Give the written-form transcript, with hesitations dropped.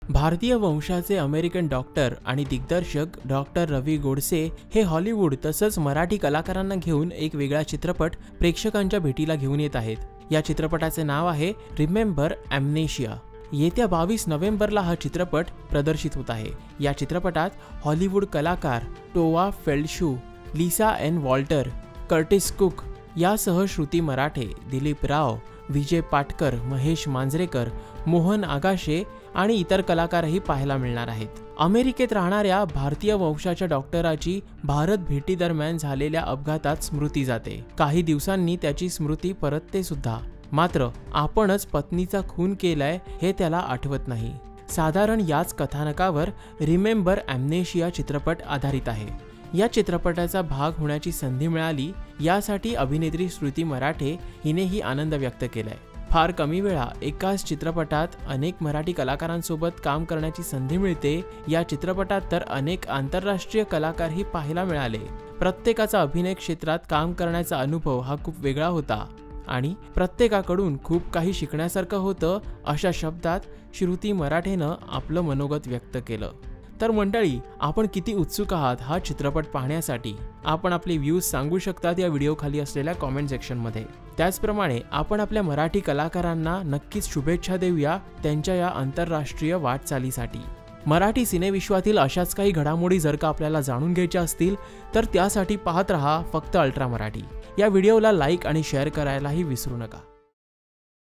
भारतीय वंशाचे American doctor आणि दिग्दर्शक डॉक्टर रवी गोडसे हे हॉलिवूड तसंच मराठी कलाकारांना घेऊन एक वेगळा चित्रपट प्रेक्षकांच्या भेटीला घेऊन येत आहेत। या चित्रपटाचे नाव आहे रिमेंबर ॲम्नेशिया। येत्या 22 नोव्हेंबरला हा चित्रपट प्रदर्शित होत आहे। या चित्रपटात हॉलिवूड कलाकार Tovah Feldshuh, Lisa Ann Walter, Curtis Cook यासह श्रुती मराठे, दिलीप राव, विजय पाटकर, महेश मांजरेकर, मोहन आगाशे आणि इतर कलाकारही पाहायला मिळणार आहेत। अमेरिकेत राहणाऱ्या भारतीय वंशाच्या डॉक्टराची भारत भेटीदरम्यान झालेल्या अपघातात स्मृती जाते। काही दिवसांनी त्याची स्मृती परतते सुद्धा, मात्र आपणच पत्नीचा खून केलाय हे त्याला आठवत नाही। साधारण याच कथानकावर रिमेंबर ॲम्नेशिया चित्रपट आधारित आहे। या चित्रपटाचा भाग होण्याची संधी मिळाली यासाठी अभिनेत्री श्रुती मराठे हिनेही आनंद व्यक्त केलाय। फार कमी वेळा एकाच चित्रपटात अनेक मराठी कलाकारांसोबत काम करण्याची संधी मिळते। या चित्रपटात तर अनेक आंतरराष्ट्रीय कलाकारही पाहायला मिळाले। प्रत्येकाचा अभिनय क्षेत्रात काम करण्याचा अनुभव हा खूप वेगळा होता आणि प्रत्येकाकडून खूप काही शिकण्यासारखं होतं, अशा शब्दात श्रुती मराठेनं आपलं मनोगत व्यक्त केलं। तर मंडळी, आपण किती उत्सुक आहात हा चित्रपट पाहण्यासाठी? आपण आपले व्ह्यूज सांगू शकतात या व्हिडिओ खाली असलेल्या कमेंट सेक्शनमध्ये। त्याचप्रमाणे आपण आपल्या मराठी कलाकारांना नक्कीच शुभेच्छा देऊया त्यांच्या या आंतरराष्ट्रीय वाटचालीसाठी। मराठी सिनेविश्वातील अशाच काही घडामोडी जर का आपल्याला जाणून घ्यायच्या असतील तर त्यासाठी पाहत रहा फक्त अल्ट्रा मराठी। या व्हिडिओला लाईक आणि शेअर करायलाही विसरू नका।